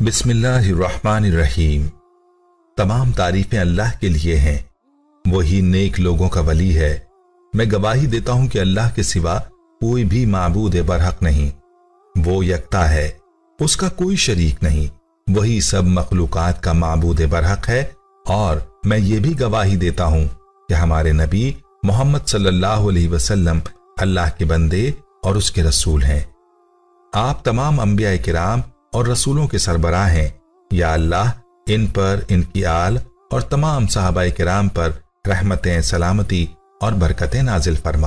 बिस्मिल्लाहिर्रहमानिर्रहीम। तमाम तारीफें अल्लाह के लिए हैं, वही नेक लोगों का वली है। मैं गवाही देता हूं कि अल्लाह के सिवा कोई भी माबूद बरहक नहीं, वो यकता है, उसका कोई शरीक नहीं, वही सब मखलूकात का माबूद बरहक है। और मैं ये भी गवाही देता हूं कि हमारे नबी मोहम्मद सल्लल्लाहु अलैहि वसल्लम अल्लाह के बंदे और उसके रसूल हैं। आप तमाम अंबिया किराम और रसूलों के सरबराह हैं। या अल्लाह इन पर, इनकी आल और तमाम सहाबाए किराम पर रहमतें, सलामती और बरकतें नाजिल फरमा।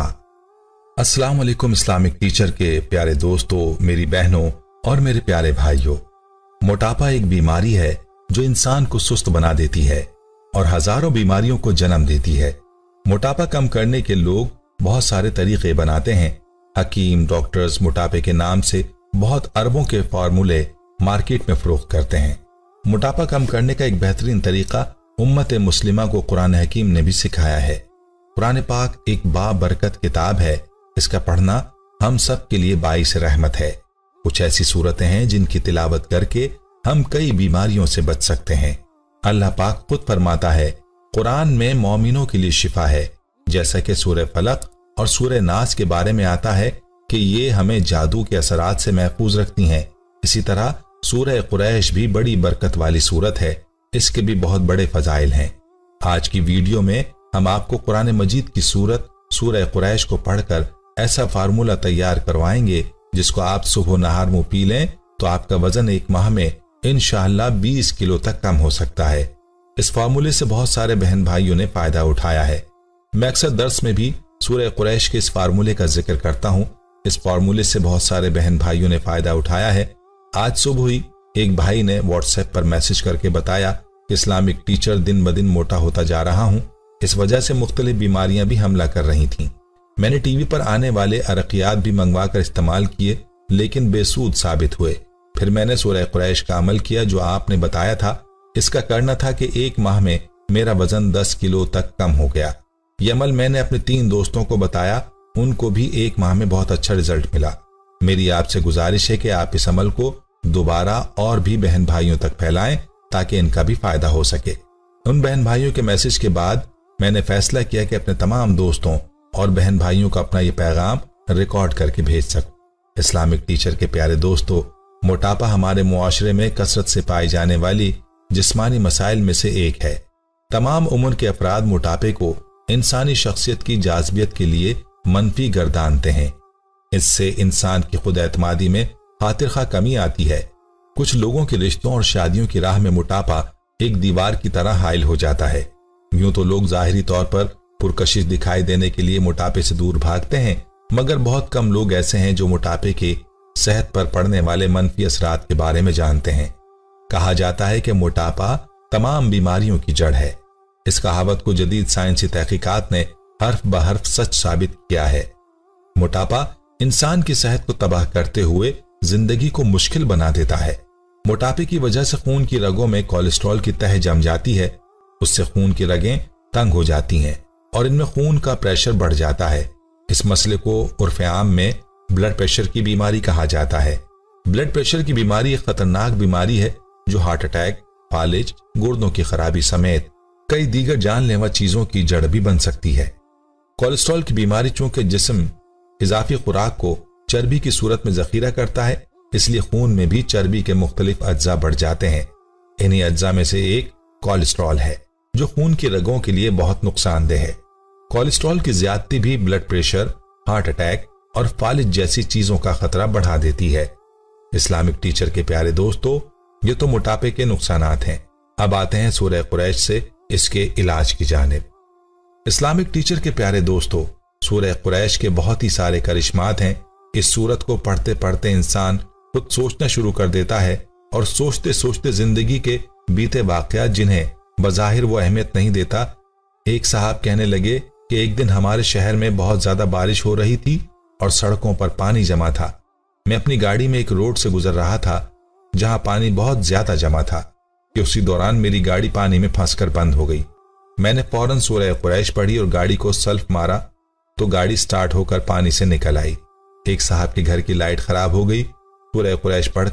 अस्सलाम वालेकुम इस्लामिक टीचर के प्यारे दोस्तों, मेरी बहनों और मेरे प्यारे भाइयों। मोटापा एक बीमारी है जो इंसान को सुस्त बना देती है और हजारों बीमारियों को जन्म देती है। मोटापा कम करने के लोग बहुत सारे तरीके बनाते हैं। हकीम, डॉक्टर्स मोटापे के नाम से बहुत अरबों के फार्मूले मार्केट में फरोख्त करते हैं। मोटापा कम करने का एक बेहतरीन तरीका उम्मत मुस्लिमा को कुरान हकीम ने भी सिखाया है। कुरान पाक एक बाबरकत किताब है, इसका पढ़ना हम सब के लिए बाइस रहमत है। कुछ ऐसी सूरतें हैं जिनकी तिलावत करके हम कई बीमारियों से बच सकते हैं। अल्लाह पाक खुद फरमाता है, कुरान में मोमिनों के लिए शिफा है, जैसा कि सूरह फलक और सूरह नास के बारे में आता है कि ये हमें जादू के असरात से महफूज रखती हैं। इसी तरह सूरह कुरैश भी बड़ी बरकत वाली सूरत है, इसके भी बहुत बड़े फजाइल हैं। आज की वीडियो में हम आपको कुरान मजीद की सूरत सूरह कुरैश को पढ़कर ऐसा फार्मूला तैयार करवाएंगे जिसको आप सुबह नहार मुंह पी लें तो आपका वजन एक माह में इंशाअल्लाह 20 किलो तक कम हो सकता है। इस फार्मूले से बहुत सारे बहन भाइयों ने फायदा उठाया है। मैं अक्सर दर्स में भी सूरह कुरैश के इस फार्मूले का जिक्र करता हूँ। इस फार्मूले से बहुत सारे बहन भाइयों ने फायदा उठाया है। आज सुबह ही एक भाई ने व्हाट्सएप पर मैसेज करके बताया कि इस्लामिक टीचर दिन ब दिन मोटा होता जा रहा हूँ, इस वजह से मुख्तलिफ बीमारियां भी हमला कर रही थीं। मैंने टीवी पर आने वाले अरकियात भी मंगवा कर इस्तेमाल किए, लेकिन बेसूद साबित हुए। फिर मैंने सूरह कुरैश का अमल किया जो आपने बताया था। इसका करना था कि एक माह में मेरा वजन 10 किलो तक कम हो गया। यह अमल मैंने अपने 3 दोस्तों को बताया, उनको भी एक माह में बहुत अच्छा रिजल्ट मिला। मेरी आपसे गुजारिश है कि आप इस अमल को दोबारा और भी बहन भाइयों तक फैलाएं ताकि इनका भी फायदा हो सके। उन बहन भाइयों के मैसेज के बाद मैंने फैसला किया कि अपने तमाम दोस्तों और बहन भाइयों को अपना ये पैगाम रिकॉर्ड करके भेज सकूं। इस्लामिक टीचर के प्यारे दोस्तों, मोटापा हमारे मुआशरे में कसरत से पाई जाने वाली जिस्मानी मसाइल में से एक है। तमाम उम्र के अफराद मोटापे को इंसानी शख्सियत की जाज़बियत के लिए मनफी गर्दानते हैं। इससे इंसान की खुद एतमादी में खातिर खा कमी आती है। कुछ लोगों के रिश्तों और शादियों की राह में मोटापा एक दीवार की तरह हाइल हो जाता है। यूं तो लोग जाहिरी तौर पर पुरकशिश दिखाई देने के लिए मोटापे से दूर भागते हैं, मगर बहुत कम लोग ऐसे हैं जो मोटापे के सेहत पर पड़ने वाले मनफी असरात के बारे में जानते हैं। कहा जाता है कि मोटापा तमाम बीमारियों की जड़ है। इस कहावत को जदीद साइंसी तहकीकात ने हर्फ ब हर्फ सच साबित किया है। मोटापा इंसान की सेहत को तबाह करते हुए जिंदगी को मुश्किल बना देता है। मोटापे की वजह से खून की रगों में कोलेस्ट्रॉल की तह जम जाती है, उससे खून की रगें तंग हो जाती हैं और इनमें खून का प्रेशर बढ़ जाता है। इस मसले को उर्फ आम में ब्लड प्रेशर की बीमारी कहा जाता है। ब्लड प्रेशर की बीमारी एक खतरनाक बीमारी है जो हार्ट अटैक, फालिज, गुर्दों की खराबी समेत कई दीगर जानलेवा चीजों की जड़ भी बन सकती है। कोलेस्ट्रॉल की बीमारी चूंकि जिस्म इजाफी खुराक को चर्बी की सूरत में जखीरा करता है, इसलिए खून में भी चर्बी के मुख्तलिफ अज्जा बढ़ जाते हैं। इन्हीं अज्जा में से एक कोलेस्ट्रॉल है जो खून की रगों के लिए बहुत नुकसानदेह है। कोलेस्ट्रॉल की ज्यादती भी ब्लड प्रेशर, हार्ट अटैक और फालिज जैसी चीजों का खतरा बढ़ा देती है। इस्लामिक टीचर के प्यारे दोस्तों, ये तो मोटापे के नुकसानात हैं। अब आते हैं सूरह कुरैश से इसके इलाज की जानिब। इस्लामिक टीचर के प्यारे दोस्तों, सूरह कुरैश के बहुत ही सारे करिश्मात हैं। इस सूरत को पढ़ते पढ़ते इंसान खुद सोचना शुरू कर देता है और सोचते सोचते जिंदगी के बीते वाकयात जिन्हें बज़ाहिर वो अहमियत नहीं देता। एक साहब कहने लगे कि एक दिन हमारे शहर में बहुत ज्यादा बारिश हो रही थी और सड़कों पर पानी जमा था। मैं अपनी गाड़ी में एक रोड से गुजर रहा था जहां पानी बहुत ज्यादा जमा था कि उसी दौरान मेरी गाड़ी पानी में फंसकर बंद हो गई। मैंने फौरन सूरह कुरैश पढ़ी और गाड़ी को सल्फ मारा तो गाड़ी स्टार्ट होकर पानी से निकल आई। एक साहब के घर की लाइट खराब हो गई। सूरह कुरैश पढ़कर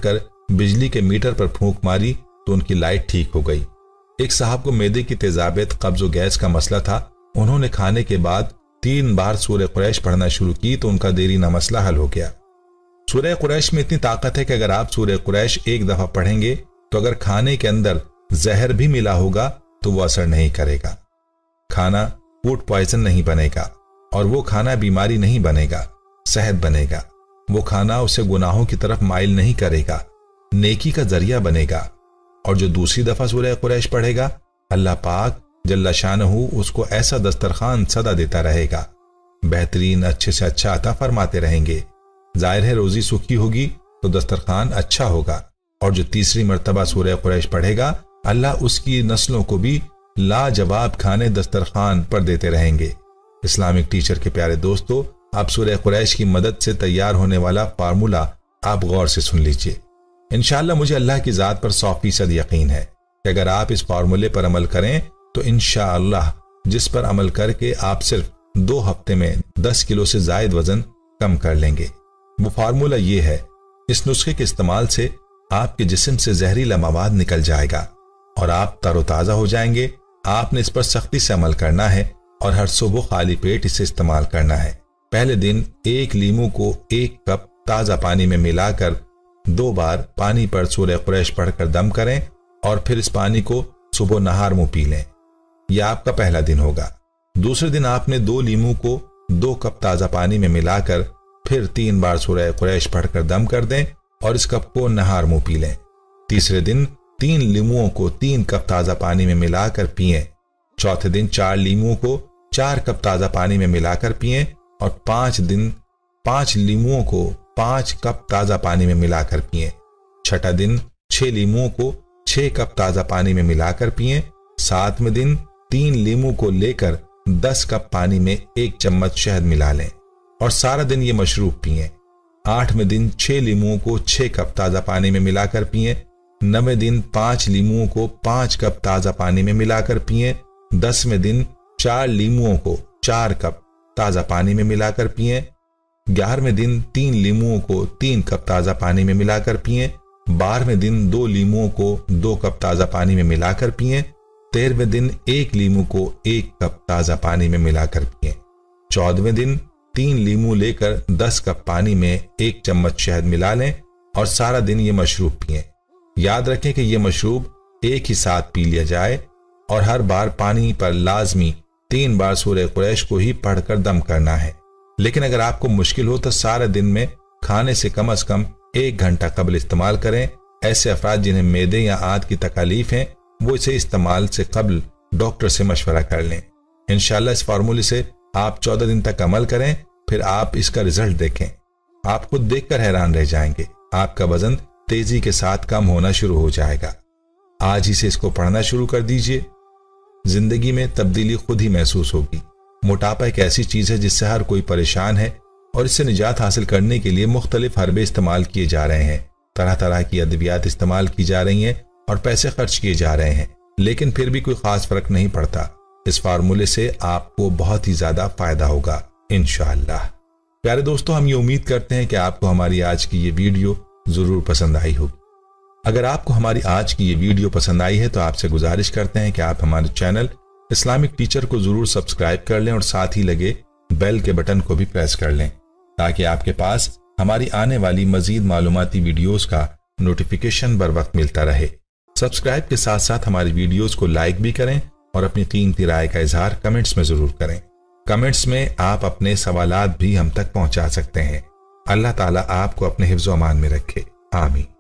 बिजली के मीटर पर फूंक मारी तो उनकी लाइट ठीक हो गई। एक साहब को मैदे की तेजाबियत, कब्ज और गैस का मसला था। उन्होंने खाने के बाद 3 बार सूरह कुरैश पढ़ना शुरू की तो उनका देरीना मसला हल हो गया। सूरह कुरैश में इतनी ताकत है कि अगर आप सूरह कुरैश एक दफा पढ़ेंगे तो अगर खाने के अंदर जहर भी मिला होगा तो वो असर नहीं करेगा। खाना फूड पॉइजन नहीं बनेगा और वो खाना बीमारी नहीं बनेगा, सेहत बनेगा। वो खाना उसे गुनाहों की तरफ माइल नहीं करेगा, नेकी का जरिया बनेगा। और जो दूसरी दफा सूरह कुरैश पढ़ेगा, अल्लाह पाक जल्ला शानहू उसको ऐसा दस्तरखान सदा देता रहेगा, बेहतरीन अच्छे से अच्छा अता फरमाते रहेंगे। जाहिर है रोजी सुखी होगी तो दस्तरखान अच्छा होगा। और जो तीसरी मर्तबा सूरह कुरैश पढ़ेगा, अल्लाह उसकी नस्लों को भी लाजवाब खाने दस्तरखान पर देते रहेंगे। इस्लामिक टीचर के प्यारे दोस्तों, आप सूरह कुरैश की मदद से तैयार होने वाला फार्मूला आप गौर से सुन लीजिए। इंशाअल्लाह मुझे अल्लाह की जात पर 100% यकीन है कि अगर आप इस फार्मूले पर अमल करें तो इंशाअल्लाह, जिस पर अमल करके आप सिर्फ 2 हफ्ते में 10 किलो से जायद वजन कम कर लेंगे। वो फार्मूला ये है, इस नुस्खे के इस्तेमाल से आपके जिस्म से जहरीला मवाद निकल जाएगा और आप तरोताजा हो जाएंगे। आपने इस पर सख्ती से अमल करना है और हर सुबह खाली पेट इसे इस्तेमाल करना है। पहले दिन 1 लीमू को 1 कप ताजा पानी में मिलाकर 2 बार पानी पर सूरह कुरैश पढ़कर दम करें और फिर इस पानी को सुबह नहार मुंह पी लें। यह आपका पहला दिन होगा। दूसरे दिन आपने 2 लीमू को 2 कप ताजा पानी में मिलाकर फिर 3 बार सूरह कुरैश पढ़कर दम कर दें और इस कप को नहार मुंह पी लें। तीसरे दिन 3 लीमुओं को 3 कप ताजा पानी में मिलाकर पिएं। चौथे दिन 4 लीमुओं को 4 कप ताजा पानी में मिलाकर पिएं और 5 दिन 5 लीमुओं को 5 कप ताजा पानी में मिलाकर पिएं। छठा दिन 6 लीमुओं को 6 कप ताजा पानी में मिलाकर पिएं। 7वें दिन 3 लीमू को लेकर 10 कप पानी में 1 चम्मच शहद मिला लें और सारा दिन ये मशरूब पिएं। 8वें दिन 6 लीमुओं को 6 कप ताजा पानी में मिलाकर पिएं। 9वें दिन 5 लीमुओं को 5 कप ताजा पानी में मिलाकर पिएं। 10वें दिन 4 लीमुओं को 4 कप ताजा पानी में मिलाकर पिएं। 11वें दिन 3 लीमुओं को 3 कप ताजा पानी में मिलाकर पिएं। 12वें दिन 2 लीमुओं को 2 कप ताजा पानी में मिलाकर पिएं। 13वें दिन 1 लीमू को 1 कप ताजा पानी में मिलाकर पिएं। 14वें दिन 3 लीमू लेकर 10 कप पानी में 1 चम्मच शहद मिला लें और सारा दिन ये मशरूब पिएं। याद रखें कि यह मशरूब एक ही साथ पी लिया जाए और हर बार पानी पर लाजमी 3 बार सूरह कुरैश को ही पढ़कर दम करना है। लेकिन अगर आपको मुश्किल हो तो सारे दिन में खाने से कम 1 घंटा कबल इस्तेमाल करें। ऐसे अफराद जिन्हें मैदे या आंत की तकलीफ है वो इसे इस्तेमाल से कबल डॉक्टर से मशवरा कर लें। इंशाअल्लाह इस फार्मूले से आप 14 दिन तक अमल करें, फिर आप इसका रिजल्ट देखें। आप खुद देखकर हैरान रह जाएंगे। आपका वजन तेजी के साथ कम होना शुरू हो जाएगा। आज ही से इसको पढ़ना शुरू कर दीजिए। जिंदगी में तब्दीली खुद ही महसूस होगी। मोटापा एक ऐसी चीज है जिससे हर कोई परेशान है और इससे निजात हासिल करने के लिए मुख्तलिफ हरबे इस्तेमाल किए जा रहे हैं। तरह तरह की अद्वियात इस्तेमाल की जा रही हैं और पैसे खर्च किए जा रहे हैं, लेकिन फिर भी कोई खास फर्क नहीं पड़ता। इस फार्मूले से आपको बहुत ही ज्यादा फायदा होगा इंशाअल्लाह। प्यारे दोस्तों, हम ये उम्मीद करते हैं कि आपको हमारी आज की ये वीडियो जरूर पसंद आई होगी। अगर आपको हमारी आज की ये वीडियो पसंद आई है तो आपसे गुजारिश करते हैं कि आप हमारे चैनल इस्लामिक टीचर को जरूर सब्सक्राइब कर लें और साथ ही लगे बेल के बटन को भी प्रेस कर लें ताकि आपके पास हमारी आने वाली मजीद मालूमाती वीडियोस का नोटिफिकेशन बर वक्त मिलता रहे। सब्सक्राइब के साथ साथ हमारी वीडियोस को लाइक भी करें और अपनी कीमती राय का इजहार कमेंट्स में जरूर करें। कमेंट्स में आप अपने सवालात भी हम तक पहुंचा सकते हैं। अल्लाह ताला आपको अपने हिफ्ज़-ओ-अमान में रखे। आमीन।